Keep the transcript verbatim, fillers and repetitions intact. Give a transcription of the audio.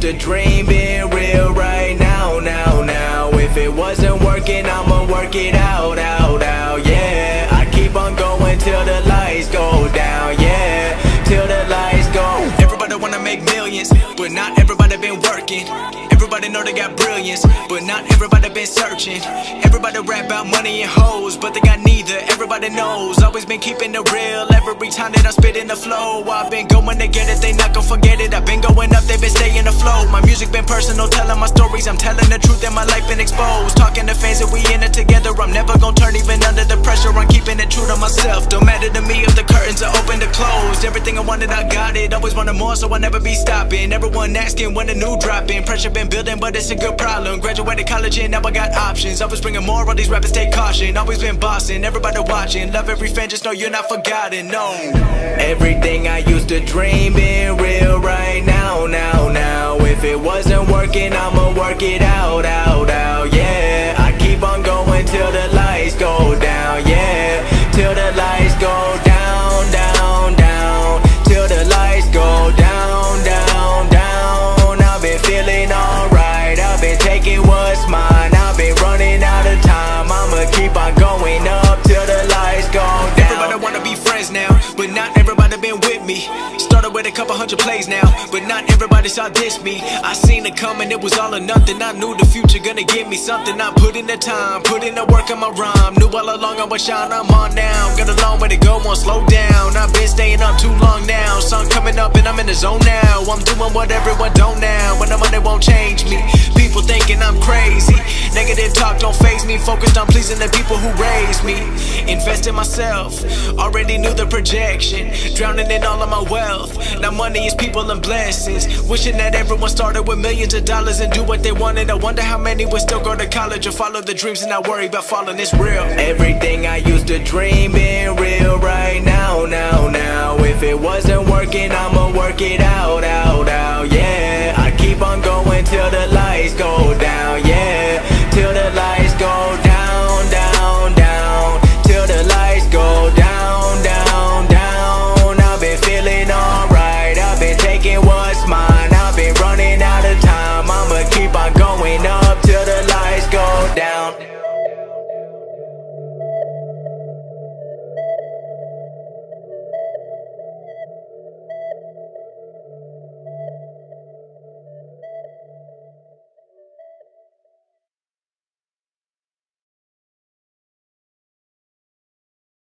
to dream being real right now, now, now. If it wasn't working, I'ma work it out, out, out, yeah. I keep on going till the lights go down, yeah. Till the lights go. Everybody wanna make millions, but not everybody been working. Everybody know they got brilliance, but not everybody been searching. Everybody rap about money and hoes, but they got neither. Everybody knows, always been keeping it real. Every time that I spit in the flow, I've been going to get it, they not gon' forget it. I've been going up, they been staying afloat. My music been personal, telling my stories. I'm telling the truth and my life been exposed. Talking to fans that we in it together. I'm never gon' turn even under the pressure. I'm keeping it true to myself. Don't matter to me if the curtains are open or closed. Everything I wanted, I got it. Always wanted more, so I never be stopping. Everyone asking when the new dropping. Pressure been building, but it's a good problem. Graduated college and now I got options. Always bringing more, all these rappers take caution. Always been bossing, everybody watching. Love every fan, just know you're not forgotten, no. Everything I used to dream being real right now, now, now. If it wasn't working, I'ma work it out, out, out, yeah. I keep on going till the lights go down, yeah. Till the lights go down, down, down. Till the lights go down, down, down. I've been feeling alright, I've been taking what's mine. I've been running out of time, I'ma keep on going up till the lights go down. Everybody wanna be friends now, but not everybody been with me. Started with a couple hundred plays now, but not everybody saw this me. I seen it coming, it was all or nothing. I knew the future gonna give me something. I put in the time, put in the work on my rhyme. Knew all along I was shine, I'm on now. Got a long way to go, won't slow down. I've been staying up too long now. Sun coming up and I'm in the zone now. I'm doing what everyone don't now. When the money won't change me. People thinking I'm crazy. Negative talk don't faze me. Focused on pleasing the people who raised me. Invest in myself, already knew the projection. Drowning in all of my wealth. Now money is people and blessings. Wishing that everyone started with millions of dollars and do what they wanted. I wonder how many would still go to college or follow the dreams and not worry about falling. It's real. Everything I used to dream being real